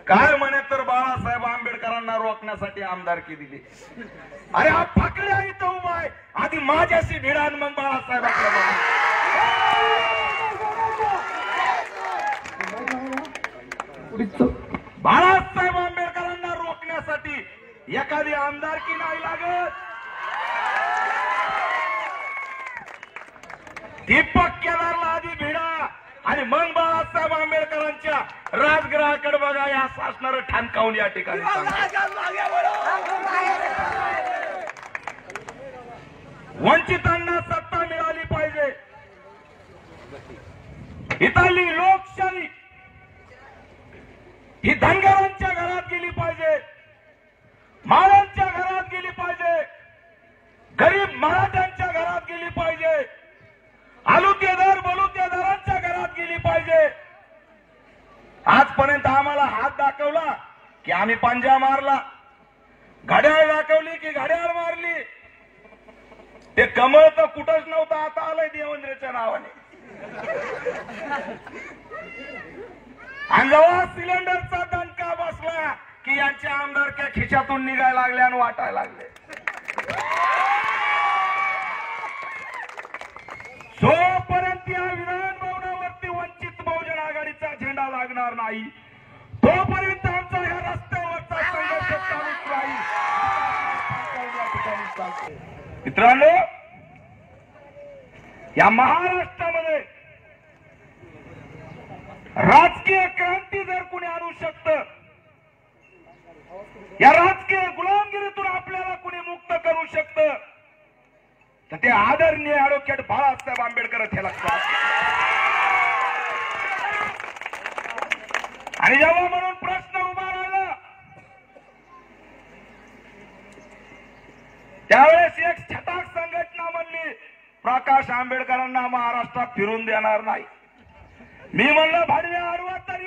काय म्हणे तर बाळासाहेब आंबेडकरांना रोखण्यासाठी आमदारकी दिली। अरे हा फाकड्या इथं उभा आहे, आधी माझ्याशी भिडा मग बाळासाहेबांकडे बघा। बाळासाहेब आंबेडकरांना रोखण्यासाठी एखादी आमदारकी नाही लागत, दीपक केदारला आधी भिडा आणि मग बाळासाहेब आंबेडकरांच्या राजगृहाकडे बघा। या असणार ठाणकावून या ठिकाणी वंचितांना सत्ता मिळाली पाहिजे, इथली लोकशाही ही धनगरांच्या घरात गेली पाहिजे, माळांच्या घरात गेली पाहिजे, गरीब मराठ्यांच्या घरात गेली पाहिजे, आलुतेदार बलुतेदारांच्या घरात गेली पाहिजे। आजपर्यंत आम्हाला हात दाखवला की आम्ही पंजा मारला, घड्याळ दाखवली की घड्याळ मारली, ते कमळ तर कुठंच नव्हतं, आता आलंय देवेंद्रच्या नावाने। आणि जेव्हा सिलेंडरचा दणका बसला की यांच्या आमदारक्या खिशातून निघायला लागल्या आणि वाटायला लागले। जोपर्यंत या विधान भवनावरती वंचित बहुजन आघाडीचा झेंडा लागणार नाही तोपर्यंत आमचा या रस्त्यावरचा संघर्ष चालूच राहील। मित्रांनो, या महाराष्ट्रामध्ये राजकीय क्रांती जर कोणी आणू शकतं, या राजकीय गुलामगिरीतून आपल्याला कोणी मुक्त करू शकतं तर ते आदरणीय ॲडव्होकेट बाळासाहेब आंबेडकर हे लक्षात। आणि जेव्हा म्हणून प्रश्न उभा राहिला त्यावेळेस एक छटाक संघटना म्हणली प्रकाश आंबेडकरांना महाराष्ट्रात फिरून देणार नाही। मी म्हणलं भाडव्या अडवत